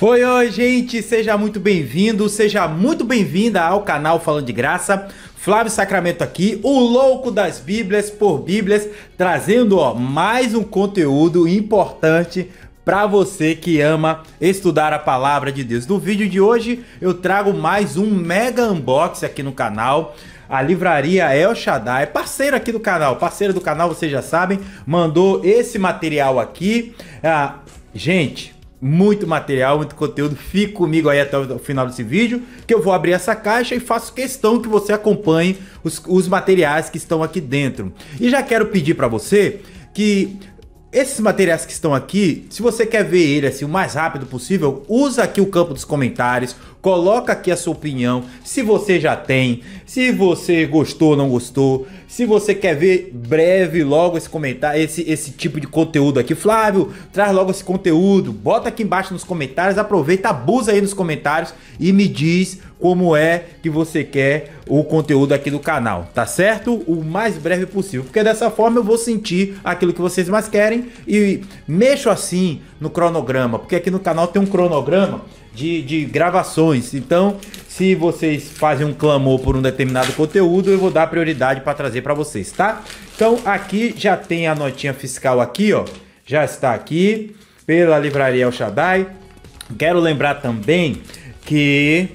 Oi, oi, gente! Seja muito bem-vindo, seja muito bem-vinda ao canal Falando de Graça. Flávio Sacramento aqui, o louco das Bíblias por Bíblias, trazendo mais um conteúdo importante para você que ama estudar a palavra de Deus. No vídeo de hoje eu trago mais um mega unboxing aqui no canal. A livraria El Shaddai, parceira aqui do canal, parceira do canal, vocês já sabem, mandou esse material aqui. Gente, muito material, muito conteúdo. Fique comigo aí até o final desse vídeo, que eu vou abrir essa caixa e faço questão que você acompanhe os materiais que estão aqui dentro. E já quero pedir para você que esses materiais que estão aqui, se você quer ver ele assim o mais rápido possível, usa aqui o campo dos comentários, coloca aqui a sua opinião, se você já tem, se você gostou ou não gostou, se você quer ver breve logo esse comentário, esse tipo de conteúdo aqui. Flávio, traz logo esse conteúdo, bota aqui embaixo nos comentários, aproveita, abusa aí nos comentários e me diz como é que você quer o conteúdo aqui do canal, tá certo? O mais breve possível, porque dessa forma eu vou sentir aquilo que vocês mais querem e mexo assim no cronograma, porque aqui no canal tem um cronograma de gravações. Então, se vocês fazem um clamor por um determinado conteúdo, eu vou dar prioridade para trazer para vocês, tá? Então, aqui já tem a notinha fiscal aqui, ó, já está aqui pela livraria El Shaddai. Quero lembrar também que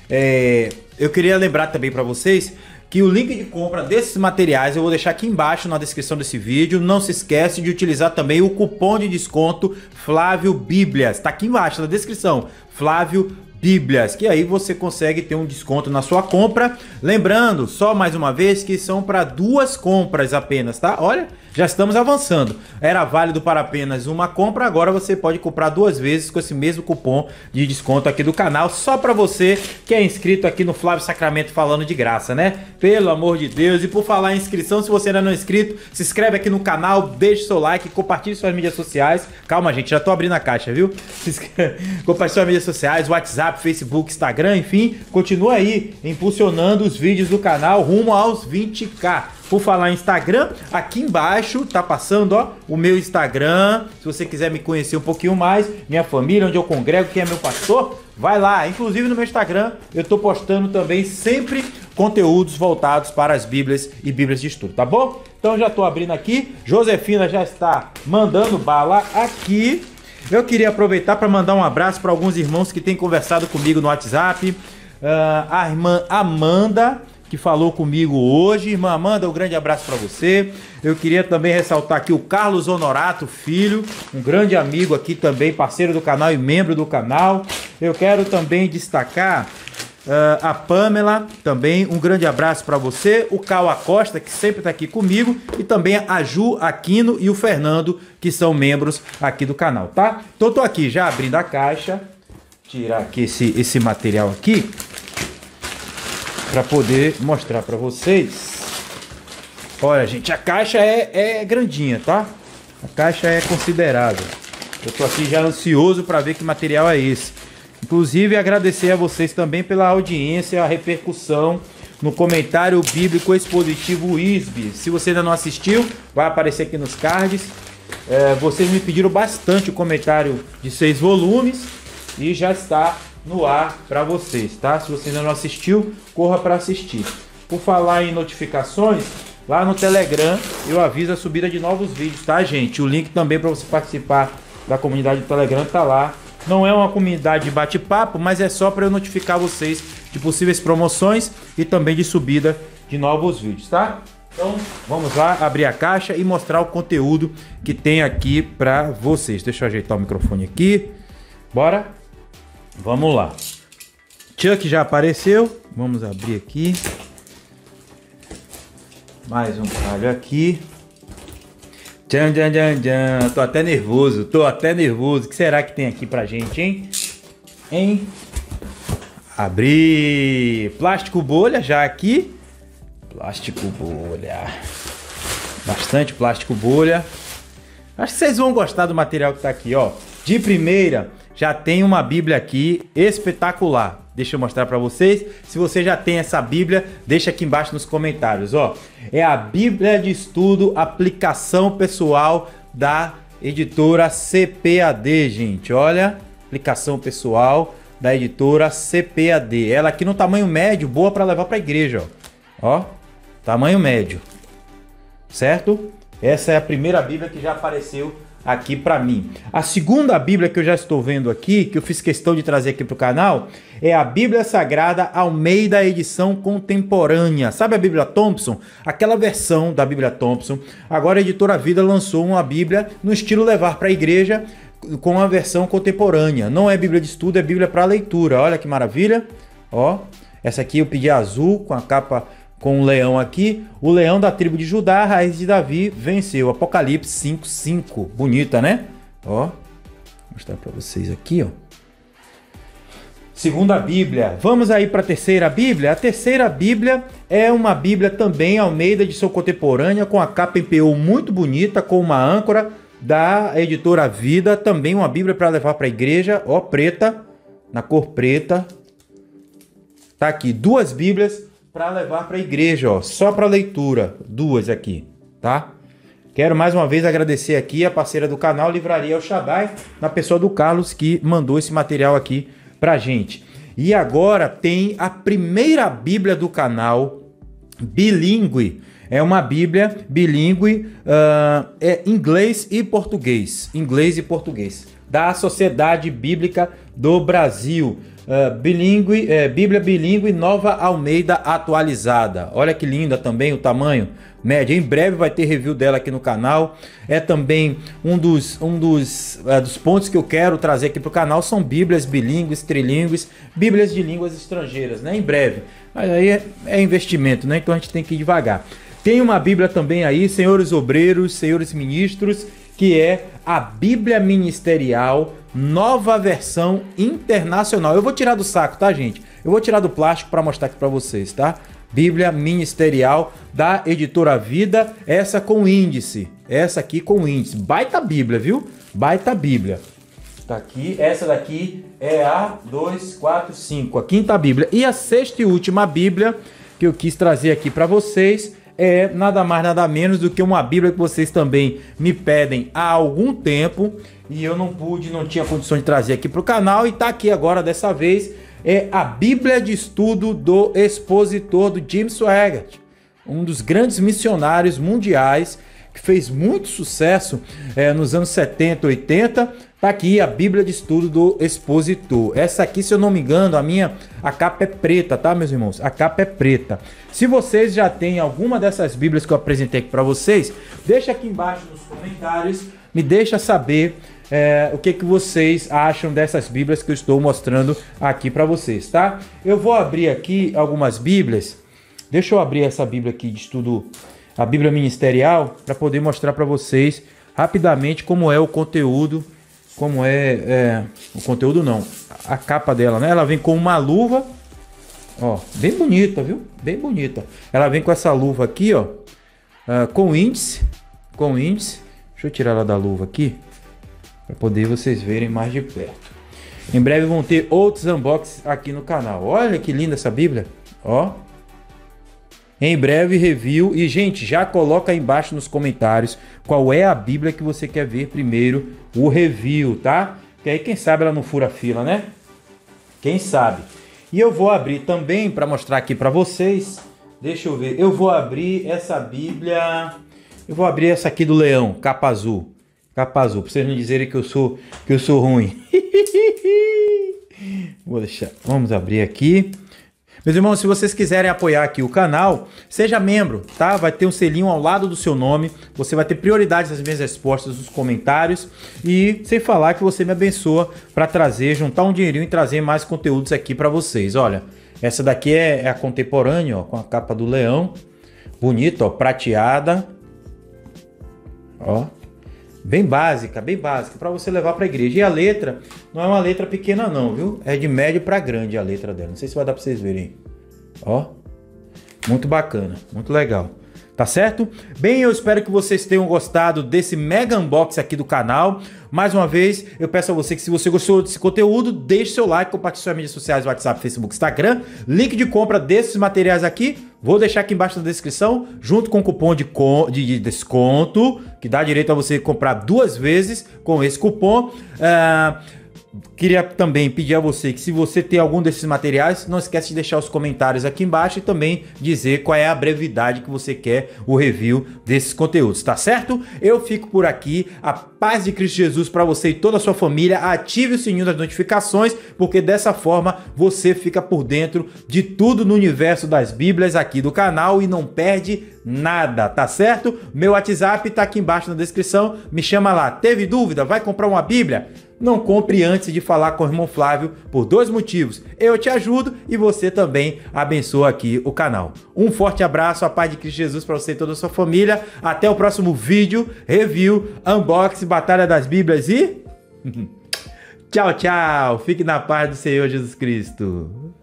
eu queria lembrar também para vocês que o link de compra desses materiais eu vou deixar aqui embaixo na descrição desse vídeo. Não se esquece de utilizar também o cupom de desconto Flávio Bíblias. Tá aqui embaixo na descrição, Flávio Bíblias, que aí você consegue ter um desconto na sua compra. Lembrando, só mais uma vez, que são para 2 compras apenas, tá? Olha, já estamos avançando. Era válido para apenas uma compra, agora você pode comprar 2 vezes com esse mesmo cupom de desconto aqui do canal, só para você que é inscrito aqui no Flávio Sacramento Falando de Graça, né? Pelo amor de Deus. E por falar em inscrição, se você ainda não é inscrito, se inscreve aqui no canal, deixe seu like, compartilhe suas mídias sociais. Calma, gente, já tô abrindo a caixa, viu? Compartilhe suas mídias sociais, WhatsApp, Facebook, Instagram, enfim, continua aí impulsionando os vídeos do canal rumo aos 20k. Por falar em Instagram, aqui embaixo tá passando, ó, o meu Instagram. Se você quiser me conhecer um pouquinho mais, minha família, onde eu congrego, quem é meu pastor, vai lá. Inclusive no meu Instagram eu tô postando também sempre conteúdos voltados para as Bíblias e Bíblias de estudo, tá bom? Então já tô abrindo aqui, Josefina já está mandando bala aqui. Eu queria aproveitar para mandar um abraço para alguns irmãos que têm conversado comigo no WhatsApp. A irmã Amanda, que falou comigo hoje. Irmã Amanda, um grande abraço para você. Eu queria também ressaltar aqui o Carlos Honorato Filho, um grande amigo aqui também, parceiro do canal e membro do canal. Eu quero também destacar a Pamela, também um grande abraço para você. O Cal Acosta, que sempre está aqui comigo, e também a Ju Aquino e o Fernando, que são membros aqui do canal, tá? Então eu tô aqui já abrindo a caixa, tirar aqui esse material aqui para poder mostrar para vocês. Olha, gente, a caixa é grandinha, tá? A caixa é considerável. Eu tô aqui já ansioso para ver que material é esse. Inclusive, agradecer a vocês também pela audiência, a repercussão no comentário bíblico expositivo ISB. Se você ainda não assistiu, vai aparecer aqui nos cards. Vocês me pediram bastante o comentário de 6 volumes e já está no ar para vocês, tá? Se você ainda não assistiu, corra para assistir. Por falar em notificações, lá no Telegram eu aviso a subida de novos vídeos, tá, gente? O link também para você participar da comunidade do Telegram tá lá. Não é uma comunidade de bate-papo, mas é só para eu notificar vocês de possíveis promoções e também de subida de novos vídeos, tá? Então, vamos lá abrir a caixa e mostrar o conteúdo que tem aqui para vocês. Deixa eu ajeitar o microfone aqui. Bora? Vamos lá. Chuck já apareceu. Vamos abrir aqui. Mais um galho aqui. Tchan, tchan, tchan, tchan. Tô até nervoso, O que será que tem aqui pra gente, hein? Abrir. Plástico bolha já aqui. Plástico bolha. Bastante plástico bolha. Acho que vocês vão gostar do material que tá aqui, ó. De primeira, já tem uma Bíblia aqui espetacular. Deixa eu mostrar para vocês. Se você já tem essa Bíblia, deixa aqui embaixo nos comentários, ó. É a Bíblia de Estudo Aplicação Pessoal da editora CPAD, gente. Olha, aplicação pessoal da editora CPAD. Ela aqui no tamanho médio, boa para levar para a igreja, ó. Tamanho médio, certo? Essa é a primeira Bíblia que já apareceu aqui para mim. A segunda Bíblia que eu já estou vendo aqui, que eu fiz questão de trazer aqui para o canal, é a Bíblia Sagrada Almeida edição contemporânea. Sabe a Bíblia Thompson? Aquela versão da Bíblia Thompson. Agora a editora Vida lançou uma Bíblia no estilo levar para a igreja, com a versão contemporânea. Não é Bíblia de estudo, é Bíblia para leitura. Olha que maravilha. Ó, essa aqui eu pedi azul, com a capa com o leão aqui. O leão da tribo de Judá, raiz de Davi, venceu. Apocalipse 5:5. Bonita, né? Ó, vou mostrar para vocês aqui, ó. Segunda Bíblia. Vamos aí para a terceira Bíblia. A terceira Bíblia é uma Bíblia também Almeida, edição contemporânea, com a capa em PU muito bonita, com uma âncora da editora Vida. Também uma Bíblia para levar para a igreja, ó, preta, na cor preta. Tá aqui, duas Bíblias para levar para a igreja, ó, só para leitura, duas aqui, tá? Quero mais uma vez agradecer aqui a parceira do canal, Livraria El Shaddai, na pessoa do Carlos, que mandou esse material aqui pra gente. E agora tem a primeira Bíblia do canal, bilíngue. É uma Bíblia bilíngue, é inglês e português. Inglês e português. Da Sociedade Bíblica do Brasil. Bíblia bilíngue Nova Almeida atualizada. Olha que linda também o tamanho médio. Em breve vai ter review dela aqui no canal. É também um dos pontos que eu quero trazer aqui para o canal são Bíblias bilíngues, trilíngues, Bíblias de línguas estrangeiras, né? Em breve. Mas aí é investimento, né? Então a gente tem que ir devagar. Tem uma Bíblia também aí, senhores obreiros, senhores ministros, que é a Bíblia Ministerial, nova versão internacional. Eu vou tirar do saco, tá, gente? Eu vou tirar do plástico para mostrar aqui para vocês, tá? Bíblia Ministerial da editora Vida, essa com índice. Essa aqui com índice. Baita Bíblia, viu? Baita Bíblia. Tá aqui, essa daqui é a 2, 4, 5, a quinta Bíblia. E a sexta e última Bíblia que eu quis trazer aqui para vocês é nada mais nada menos do que uma Bíblia que vocês também me pedem há algum tempo e eu não tinha condições de trazer aqui para o canal, e tá aqui agora dessa vez. É a Bíblia de Estudo do Expositor, do James Swaggart, um dos grandes missionários mundiais que fez muito sucesso nos anos 70, 80. Tá aqui a Bíblia de Estudo do Expositor. Essa aqui, se eu não me engano, a capa é preta, tá, meus irmãos? A capa é preta. Se vocês já têm alguma dessas Bíblias que eu apresentei aqui para vocês, deixa aqui embaixo nos comentários, me deixa saber o que vocês acham dessas Bíblias que eu estou mostrando aqui para vocês, tá? Eu vou abrir aqui algumas Bíblias. Deixa eu abrir essa Bíblia aqui de estudo, a Bíblia Ministerial, para poder mostrar para vocês rapidamente como é o conteúdo. Como é o conteúdo não, a capa dela, né? Ela vem com uma luva, ó, bem bonita, viu? Bem bonita. Ela vem com essa luva aqui, ó, com índice. Deixa eu tirar ela da luva aqui, para poder vocês verem mais de perto. Em breve vão ter outros unboxings aqui no canal. Olha que linda essa Bíblia, ó. Em breve review. E gente, já coloca aí embaixo nos comentários qual é a Bíblia que você quer ver primeiro o review, tá? Que aí quem sabe ela não fura fila, né? Quem sabe. E eu vou abrir também para mostrar aqui para vocês. Deixa eu ver. Eu vou abrir essa Bíblia. Eu vou abrir essa aqui do leão, capa azul. Capa azul, para vocês não dizerem que eu sou ruim. Vou deixar. Vamos abrir aqui. Meus irmãos, se vocês quiserem apoiar aqui o canal, seja membro, tá? Vai ter um selinho ao lado do seu nome, você vai ter prioridade nas minhas respostas, nos comentários, e sem falar que você me abençoa para trazer, juntar um dinheirinho e trazer mais conteúdos aqui para vocês. Olha, essa daqui é a contemporânea, ó, com a capa do leão, bonita, ó, prateada, ó. Bem básica, para você levar para a igreja. E a letra não é uma letra pequena não, viu? É de médio para grande a letra dela. Não sei se vai dar para vocês verem. Ó, muito bacana, muito legal. Tá certo? Bem, eu espero que vocês tenham gostado desse mega unboxing aqui do canal. Mais uma vez, eu peço a você que se você gostou desse conteúdo, deixe seu like, compartilhe suas mídias sociais, WhatsApp, Facebook, Instagram. Link de compra desses materiais aqui, vou deixar aqui embaixo na descrição, junto com o cupom de desconto, que dá direito a você comprar 2 vezes com esse cupom. Queria também pedir a você que, se você tem algum desses materiais, não esquece de deixar os comentários aqui embaixo e também dizer qual é a brevidade que você quer o review desses conteúdos, tá certo? Eu fico por aqui, a paz de Cristo Jesus para você e toda a sua família. Ative o sininho das notificações, porque dessa forma você fica por dentro de tudo no universo das Bíblias aqui do canal e não perde nada, tá certo? Meu WhatsApp tá aqui embaixo na descrição, me chama lá. Teve dúvida? Vai comprar uma Bíblia? Não compre antes de falar com o irmão Flávio por 2 motivos. Eu te ajudo e você também abençoa aqui o canal. Um forte abraço, a paz de Cristo Jesus para você e toda a sua família. Até o próximo vídeo, review, unboxing, batalha das Bíblias e... tchau, tchau. Fique na paz do Senhor Jesus Cristo.